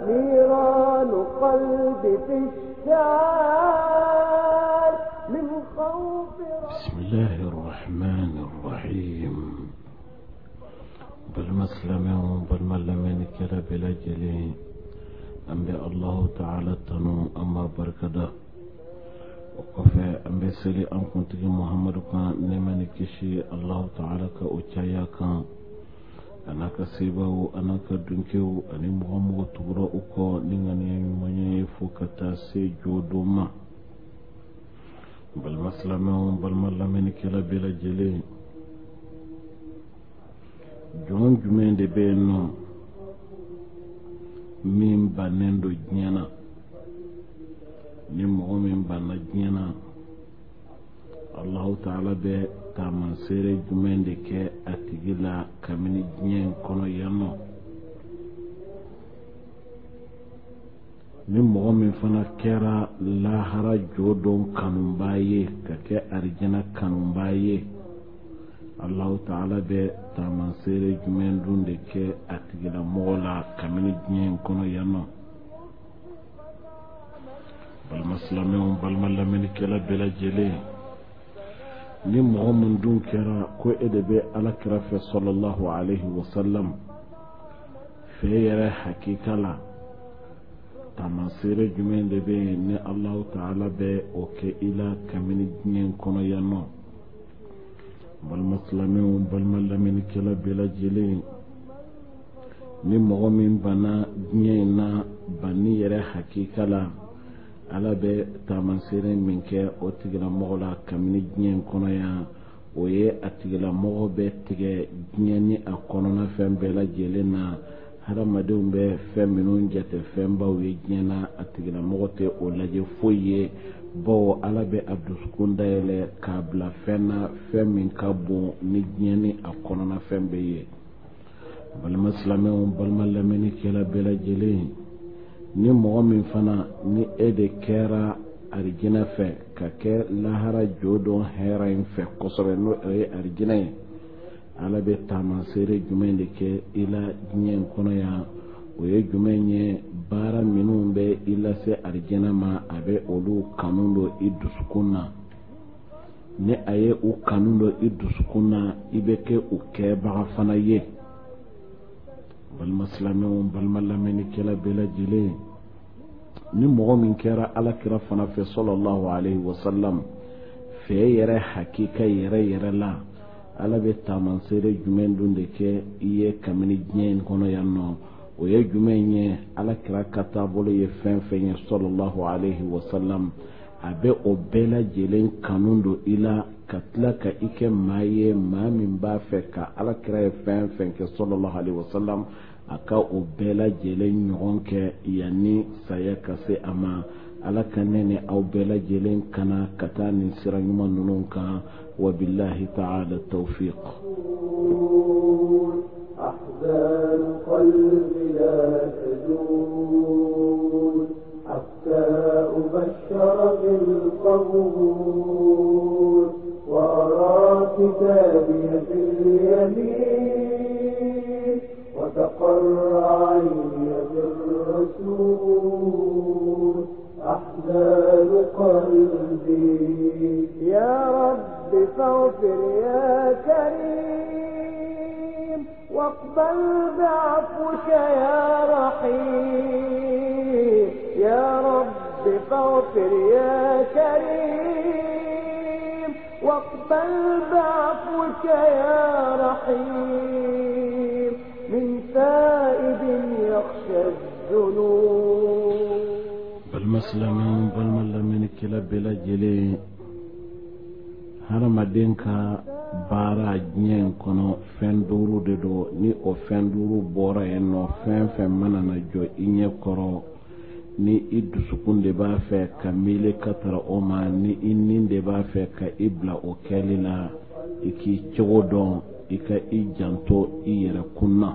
نيران قلبي تشتعل من خوف. بسم الله الرحمن الرحيم. بالمسلم بالملمين كلا بلا جلي أنبي الله تعالى تنو أما بركدا وكفى أنبي سلي أن كنت محمد كان نمن كشي الله تعالى كأوتشايا كان أنا كسيبه أنا كدنكو أني محمد تبرا أكو نغني مني فوكتا سيجودوما بالمسلم بالملمين كلا بلا جلي jon jumɛn de bɛ yen nɔ min bannen do diɲɛ na ni mɔgɔ min banna diɲɛ na Allahu Ta'ala bɛ taamasere jumɛn de kɛ a tigi la kabini diɲɛ in kɔnɔ yan nɔ ni mɔgɔ min fana kɛra lahara jɔdon kanubaa ye ka kɛ arijana kanubaa ye Allahu Ta'ala bɛ taamasere jumɛn dun de kɛ a tigila mɔgɔ la kabini diɲɛ in kɔnɔ yan nɔ balima silamɛw balima lamɛnnikɛla bɛɛ lajɛlen ni mɔgɔ min dun kɛra ko e de bɛ alakira fɛ sallallahu alaihi wasallam fɛ yɛrɛ hakika la taamasere jumɛn de bɛ yen ni Allahu Ta'ala bɛ o kɛ i la kabini diɲɛ in kɔnɔ yan nɔ balima silamɛw balima lamɛnnikɛla bɛɛ lajɛlen ni mɔgɔ min banna diɲɛ in na banni yɛrɛ hakika la Ala bɛ taamasere min kɛ o tigilamɔgɔ la kabini diɲɛ in kɔnɔ yan o ye a tigilamɔgɔ bɛ tigɛ diɲɛ ni a kɔnɔna fɛn bɛɛ lajɛlen na hadamadenw bɛ fɛn minnu jate fɛnbaw ye diɲɛ na a tigilamɔgɔ tɛ o lajɛ foyi ye bawo Ala bɛ a dusukun dayɛlɛ k'a bila fɛn na fɛn min ka bon ni diɲɛ ni a kɔnɔna fɛn bɛɛ ye balima silamɛw balima lamɛnnikɛla bɛɛ lajɛlen ni mɔgɔ min fana ni e de kɛra arijinɛ fɛ ka kɛ lahara jɔdon hɛrɛ in fɛ kosɛbɛ n'o ye arijinɛ ye Ala bɛ taamasere jumɛn de kɛ i la diɲɛ in kɔnɔ yan o ye jumɛn ye baara minnu bɛ i lase arijinɛ ma a bɛ olu kanu don i dusukun na ni a ye u kanu don i dusukun na i bɛ kɛ u kɛbaga fana ye balima silamɛw balima lamɛnnikɛla bɛɛ lajɛlen ni mɔgɔ min kɛra alakira fana fɛ sallallahu alaihi wasallam fɛ yɛrɛ hakika yɛrɛ la Ala bɛ taamasere jumɛn dun de kɛ i ye kabini diɲɛ in kɔnɔ yan nɔ o ye jumɛn ye alakira ka taabolo ye fɛn fɛn ye sallallahu alaihi wasallam a bɛ o bɛɛ lajɛlen kanu don i la ka tila ka i kɛ maa ye maa min b'a fɛ ka alakira ye fɛn fɛn kɛ sallallahu alaihi wasallam a ka o bɛɛ lajɛlen ɲɔgɔn kɛ yanni saya ka se a ma Ala ka ne ni aw bɛɛ lajɛlen kana ka taa nin sira ɲuman ninnu kan wabillahi ta'ala tawfiq. أحزان قلبي لا تزول حتى أبشر بالقبول وأرى كتابي في اليمين وتقر عيني بالرسول أحزان قلبي يا رب فاغفر يا كريم واقبل بعفوك يا رحيم يا رب فاغفر يا كريم واقبل بعفوك يا رحيم من تائب يخشى الذنوب بالمسلمين بالملمنكلا بلا جلي hadamaden ka baara diɲɛ in kɔnɔ fɛn duuru de don ni o fɛn duuru bɔra yen nɔ fɛn fɛn mana na jɔ i ɲɛ kɔrɔ ni i dusukun de b'a fɛ ka miile ka tara o ma ni i nin de b'a fɛ ka i bila o kɛli la i k'i cogo dɔn i ka i janto i yɛrɛ kunna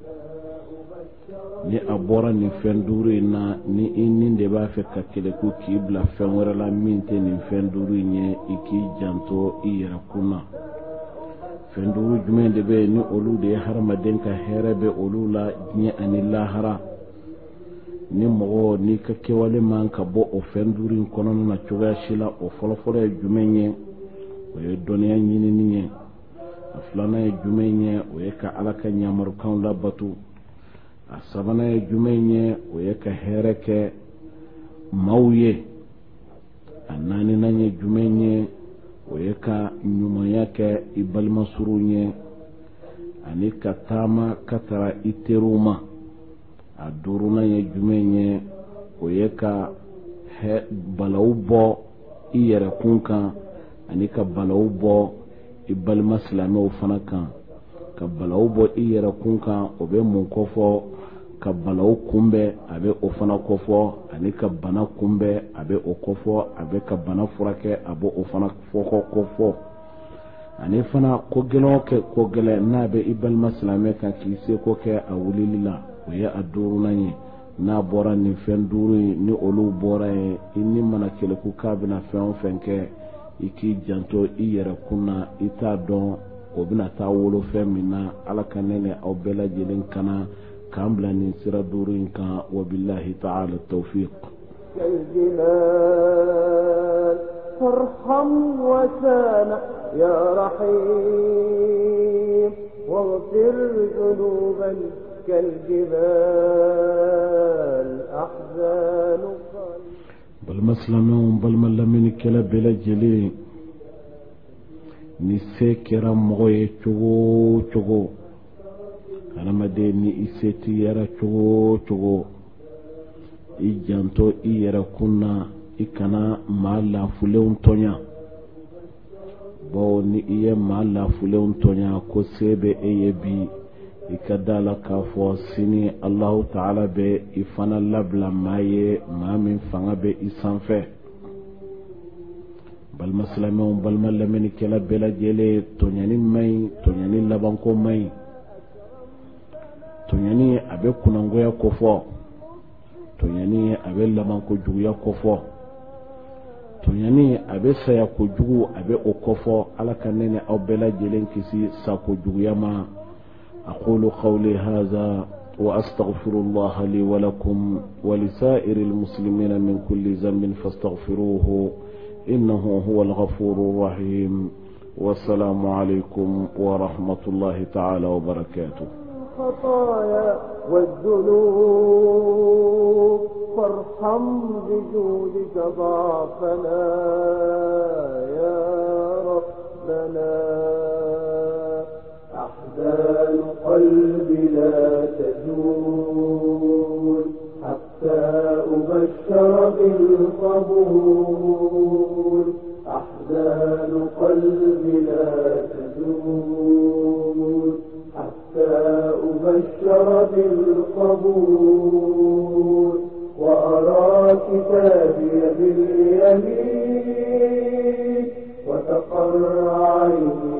ni a bɔra nin fɛn duuru in na ni i nin de b'a fɛ ka keleku k'i bila fɛn wɛrɛ la min tɛ nin fɛn duuru in ye i k'i janto i yɛrɛ kunna fɛn duuru jumɛn de bɛ ni olu de ye hadamaden ka hɛrɛ bɛ olu la diɲɛ ani lahara ni mɔgɔ n'i ka kɛwale man ka bɔ o fɛn duuru in kɔnɔna na cogoya si la, o fɔlɔfɔlɔ ye jumɛn ye? O ye dɔnniya ɲinini ye. A filanan ye jumɛn ye? O ye ka Ala ka yamarukanw labato. A sabanan ye jumɛn ye? O ye ka hɛrɛ kɛ maaw ye. A naaninan ye jumɛn ye? O ye ka ɲumanya kɛ i balimasuruw ye, ani ka taama ka tara i teriw ma. A duurunan ye jumɛn ye? O ye ka balaw bɔ i yɛrɛkun kan, ani ka balaw bɔ i balima silamɛw fana kan. Ka balaw bɔ i yɛrɛkun kan, o bɛ mun kɔfɔ? Ka balaw kunbɛ, a bɛ o fana kɔfɔ. Ani ka bana kunbɛ, a bɛ o kɔfɔ. A bɛ ka bana furakɛ, a bɛ o fana kɔfɔ. Ani fana ko gɛlɛn kɛ ko gɛlɛn n'a bɛ i balima silamɛ kan k'i seko kɛ a wulili la, o ye a duurunan ye. N'a bɔra nin fɛn duuru ye, ni olu bɔra ye, i ni mana keleku k'a bɛna fɛn o fɛn kɛ, i k'i janto i yɛrɛkun na. I t'a dɔn o bɛna taa wolo fɛn min na. Ala ka ne aw bɛɛ lajɛlen kana k'an bila nin sira duuru in kan. Wabillahi ta'ala tawfiq. فارحم وسامح يا رحيم واغفر ذنوبا كالجبال أحزان بل مسلمون بل ملمين كلا بلا جلي نسيكرا مغوي چوغو أنا مديني إسيتي يرا چوغو إجانتو إيرا كنا ikana maa lafulenw tɔɲa, bawo ni i ye maa lafulenw tɔɲa ko se bɛ e ye bi, i ka da la k'a fɔ sini Allahu Ta'ala bɛ i fana labila maa ye maa min fanga bɛ i sanfɛ. Balima silamɛw, balima lamɛnnikɛla bɛɛ lajɛlen, tɔɲani man ɲi, tɔɲani labanko man ɲi. Tɔɲani a bɛ kunangoya kofɔ, tɔɲani a bɛ labanko juguya kofɔ, tɔɲani a bɛ saya kojugu a bɛ o kofɔ. Ala ka ne ni aw bɛɛ lajɛlen kisi sa kojuguya ma. aqulu qawli hadha wa astaghfirullaha li wa lakum wa lisa'iril muslimina min kulli dhanbin fastaghfiruhu innahu huwal ghafurur rahim. Wassalamu alaykum wa rahmatullahi ta'ala wa barakatuh. الخطايا والذنوب فارحم بجودك ضعفنا يا ربنا. أحزان قلبي لا تزول حتى أبشر بالقبول. أحزان قلبي لا تزول حتى أبشر بالقبول. وأرى كتابي باليمين وتقر عيني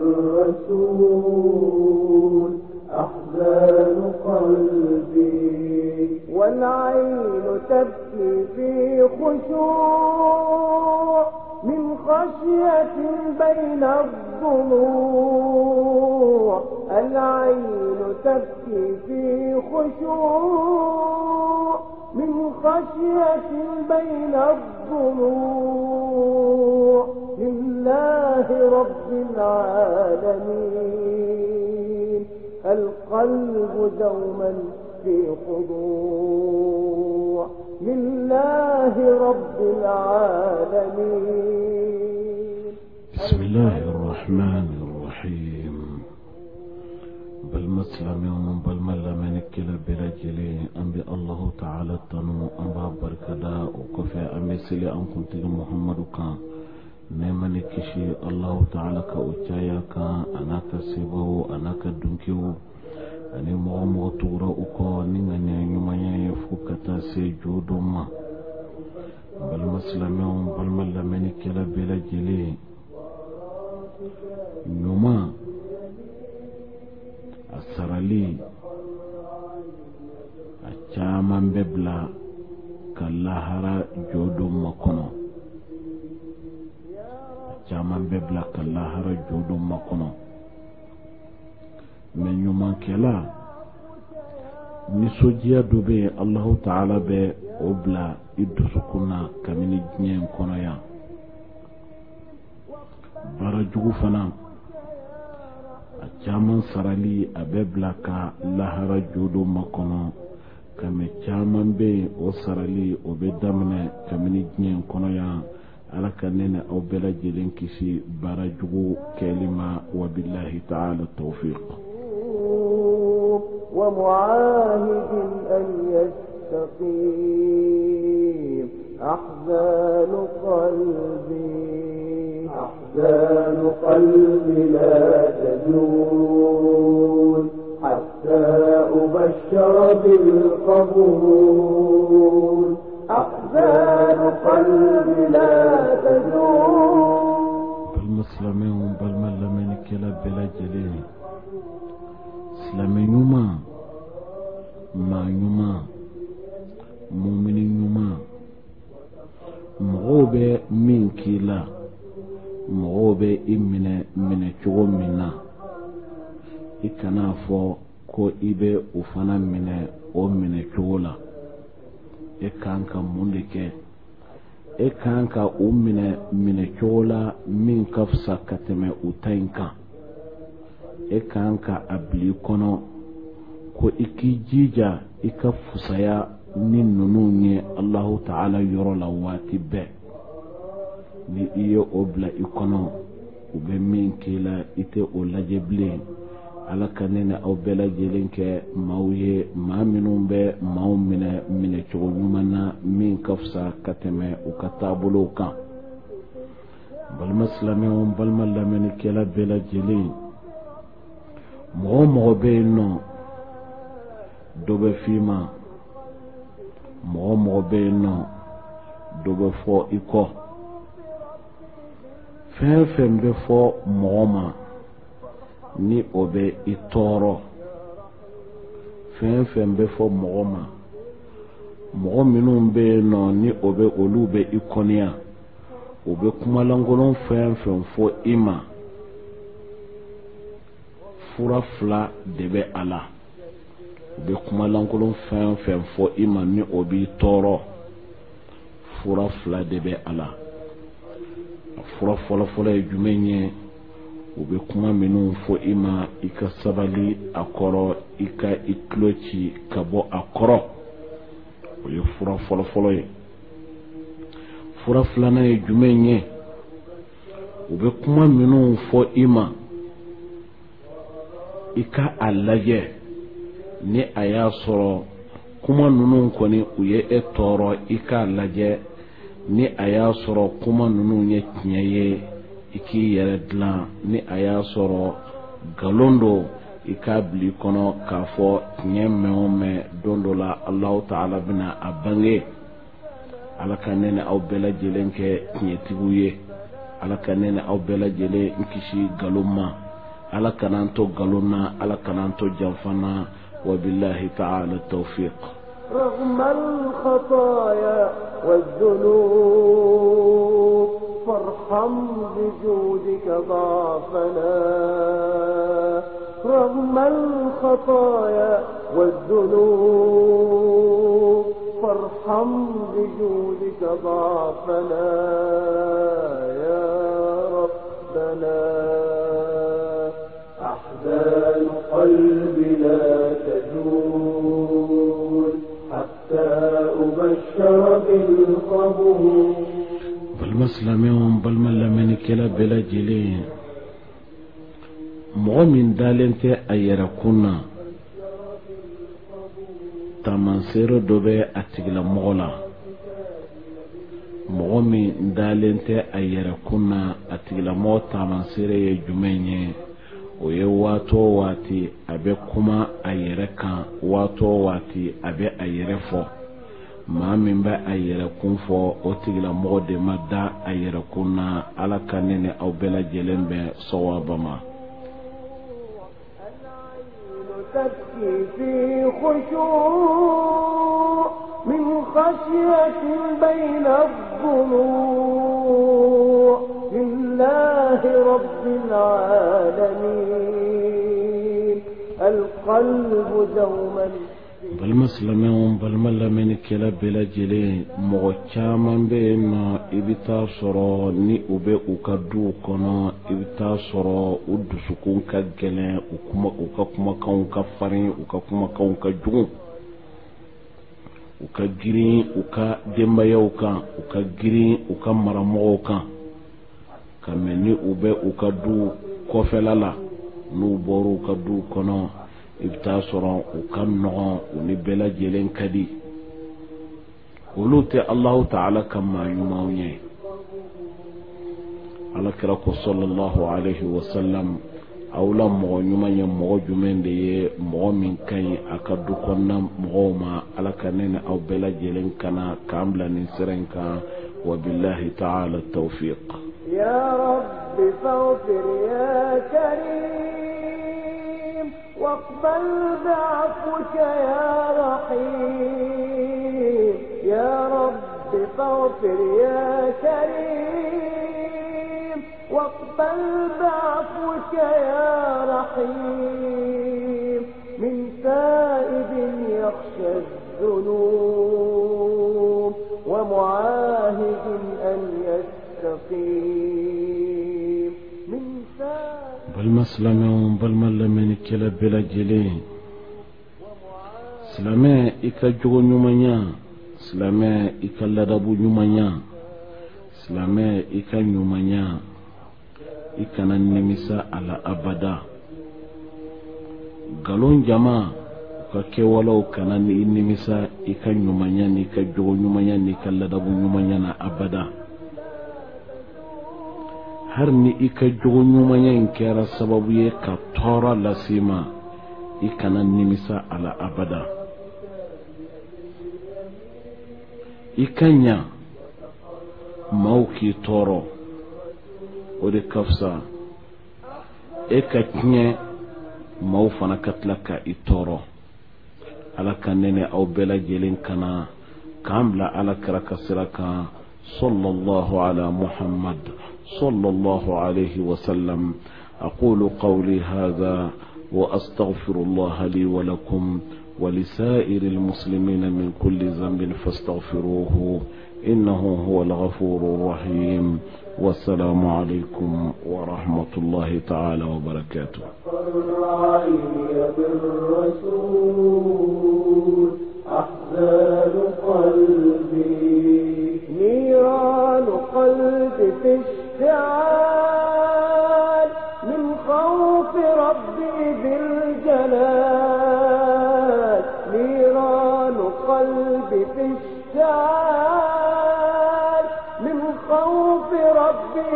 بالرسول. أحزان قلبي والعين تبكي في خشوع من خشية بين الضلوع. العين تبكي في خشوع من خشية بين الضلوع. لله رب العالمين القلب دوما في خضوع. لله رب العالمين. بسم الله الرحمن الرحيم. بل مسلم بل ملمن كلا برجلي أنبي الله تعالى تنو أنبا بركدا وكفى أمسلي أن كنت محمد كان نيماني كشي الله تعالى كأوتايا كان أنا كسيبه أنا كدنكيو أني مغمو تورا أكو نيغاني يومانيا يفوكتا سيجودو ما. بل مسلم بل ملمن كلا برجلي نوما asarali a caman bɛ bila ka lahara jodon makɔnɔ, a caman bɛ bila ka lahara jodon makɔnɔ. mɛ ɲumankɛla nisojiya dɔ bɛ yen Allahu Ta'ala bɛ o bila i dusukun na kabini diɲɛ in kɔnɔ yan. Baara jugu fana a caman sarali a bɛ bila ka lahara jodo makɔnɔ, kami caman bɛ yen o sarali o bɛ daminɛ kabini diɲɛ in kɔnɔ yan. Ala ka ne ni aw bɛɛ lajɛlen kisi baara jugu kɛli ma, wa billahi ta'ala tawfiq. ومعاهد أن يستقيم أحزان قلبي لا تزول حتى أبشر بالقبول أحزان قلبي لا تزول. بالمسلمين بالملمين كلا بلا جليل silamɛ ɲuman, maa ɲuman, mumini ɲuman, mɔgɔw bɛ min k'i la, mɔgɔw bɛ i minɛ cogo min na, i kana fɔ ko i bɛ o fana minɛ o minɛ cogo la. E kan ka mun de kɛ? E kan ka o minɛ cogo la min ka fisa ka tɛmɛ o ta in kan. E kan ka a bila kɔnɔ ko i k'i jija i ka fusaya ni ninnu ye Allahu Ta'ala yɔrɔ la waati bɛɛ. Ni i ye o bila i kɔnɔ, u bɛ min k'i la i tɛ o lajɛ bilen. Ala ka ne ni aw bɛɛ lajɛlen kɛ maaw ye maa minnu bɛ maaw minɛ cogo ɲuman na min ka fisa ka tɛmɛ u ka taabolow kan. Balima silamɛw, balima lamɛnnikɛla bɛɛ lajɛlen, mɔgɔ bɛ yen nɔ dɔ bɛ f'i ma, mɔgɔ bɛ yen nɔ dɔ bɛ fɔ i kɔ. Fɛn fɛn bɛ fɔ mɔgɔ ma ni o bɛ i tɔɔrɔ, fɛn fɛn bɛ fɔ mɔgɔ ma, mɔgɔ minnu bɛ yen nɔ ni o bɛ olu bɛ i kɔniya, o bɛ kumalankolon fɛn fɛn fɔ i ma, fura fila de bɛ a la. U bɛ kumalankolon fɛn fɛn fɔ i ma ni o b'i tɔɔrɔ, fura fila de bɛ a la. A fura fɔlɔfɔlɔ ye jumɛn ye? U bɛ kuma minnu fɔ i ma, i ka sabali a kɔrɔ, i ka i tulo ci ka bɔ a kɔrɔ. O ye fura fɔlɔfɔlɔ ye. Fura filanan ye jumɛn ye? U bɛ kuma minnu fɔ i ma, i ka a lajɛ ni a y'a sɔrɔ kuma ninnu kɔni u ye e tɔɔrɔ, i k'a lajɛ ni a y'a sɔrɔ kuma ninnu ye tiɲɛ ye, i k'i yɛrɛ dilan. Ni a y'a sɔrɔ nkalon don, i k'a bila i kɔnɔ k'a fɔ tiɲɛ mɛn o mɛn don dɔ la Allahu Ta'ala bɛna a bange. Ala ka ne ni aw bɛɛ lajɛlen kɛ tiɲɛtigiw ye. Ala ka ne ni aw bɛɛ lajɛlen kisi nkalon ma. Ala kan'an to nkalon na, Ala kan'an to janfa na, wa billahi ta'ala tawfiq. رغم الخطايا والذنوب فارحم بجودك ضعفنا. رغم الخطايا والذنوب فارحم بجودك ضعفنا يا ربنا. أحزان قلبي لا تزول حتى أبشر بالقبول. بالمسلمين بالملمين كلا بلا جلين mɔgɔ min dalen tɛ a yɛrɛ kun na, taamasere dɔ bɛ a tigilamɔgɔ la. Mɔgɔ min dalen tɛ a yɛrɛ kun na, a tigilamɔgɔ taamasere ye jumɛn ye? O ye waati o waati a bɛ kuma a yɛrɛ kan, waati o waati a bɛ a yɛrɛ fɔ. Maa min bɛ a yɛrɛ kun fɔ, o tigilamɔgɔ de ma da a yɛrɛ kun na. Ala ka ne ni aw bɛɛ lajɛlen bɛ sawaba ma. تبكي في خشوع من خشية بين الضلوع لله رب العالمين. القلب دوما balma silamɛw balma lamɛnnikɛla bɛɛ lajɛlen mɔgɔ caman bɛ yen nɔ i bɛ taa sɔrɔ ni u bɛ u ka duw kɔnɔ i bɛ taa sɔrɔ u dusukun ka gɛlɛn u ka kumakanw ka farin u ka kumakanw ka jugu u ka girin u ka denbayaw kan u ka girin u ka maramɔgɔw kan ka mɛ ni u bɛ u ka du kɔfɛla la n'u bɔra u ka duw kɔnɔ i bɛ taa sɔrɔ u ka nɔgɔn u ni bɛɛ lajɛlen ka di olu tɛ Alahu Ta'ala ka maa ɲumanw ye Alakira ko sallallahu alaihi wa sallam aw la mɔgɔ ɲuman ye mɔgɔ jumɛn de ye mɔgɔ min ka ɲi a ka du kɔnɔna mɔgɔw ma Ala ka ne ni aw bɛɛ lajɛlen kana k'an bila nin sira in kan wa billahi ta'ala tawfiq يا رب فاغفر يا كريم واقبل بعفوك يا رحيم يا رب فاغفر يا كريم واقبل بعفوك يا رحيم من تائب يخشى الذنوب ومعاهد أن يستقيم من balma silamɛw balma lamɛnnikɛla bɛɛ lajɛlen silamɛ i ka jogo ɲumanya silamɛ i ka ladabu ɲumanya silamɛ i ka ɲumanya i kana nimisa a la abada galon jama u ka kɛwalew kana ni i nimisa i ka ɲumanya ni ka jogo ɲumanya ni ka ladabu ɲumanya na abada har ni i ka jogo ɲumanya in kɛra sababu ye ka tɔɔrɔ lase ma i kana nimisa a la abada i ka ɲa maaw k'i tɔɔrɔ o de ka fisa e ka tiɲɛ maaw fana ka tila ka i tɔɔrɔ Ala ka nɛnɛ aw bɛɛ lajɛlen kana k'an bila Alakira ka sira kan sallallahu ala Muhammad صلى الله عليه وسلم أقول قولي هذا وأستغفر الله لي ولكم ولسائر المسلمين من كل ذنب فاستغفروه إنه هو الغفور الرحيم والسلام عليكم ورحمة الله تعالى وبركاته أحزان قلبي نيران قلبي في اشتعال من خوف ربي بالجلال نيران قلبي في اشتعال من خوف ربي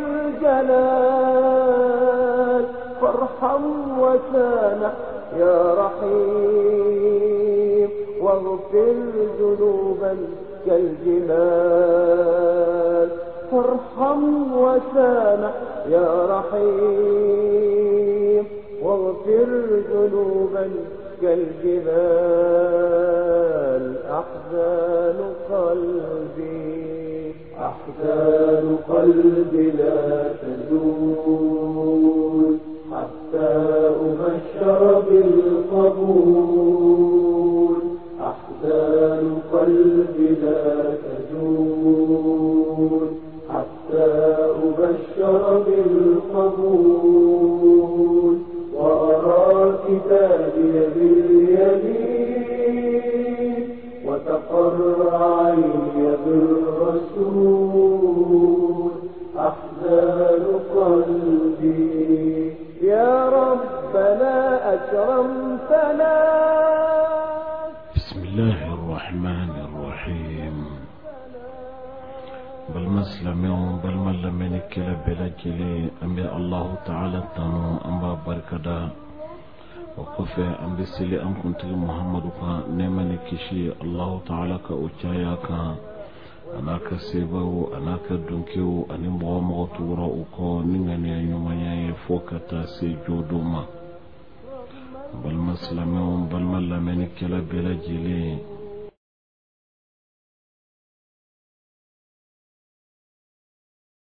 بالجلال فارحم وسامح يا رحيم واغفر ذنوبا كالجبال فارحم وسامح يا رحيم واغفر ذنوبا كالجبال أحزان قلبي لا تزول حتى أبشر بالقبول أحزان قلبي لا تزول حتى أبشر بالقبول وأرى كتابي باليمين وتقر عيني بالرسول أحزان قلبي يا ربنا أكرمتنا بسم الله الرحمن الرحيم بالمسلمين بالملمنك لبلجلي أمي الله تعالى تنو أمبا بركدا وقفة أم بسلي أم كنت محمد نيماني كشي الله تعالى كأوشاياك أنا كسيبو أنا كدنكيو أني مغامغ تورا أكو نغني يومي فوكتا سيجودوما بالمسلمين بالملمنك لبلجلي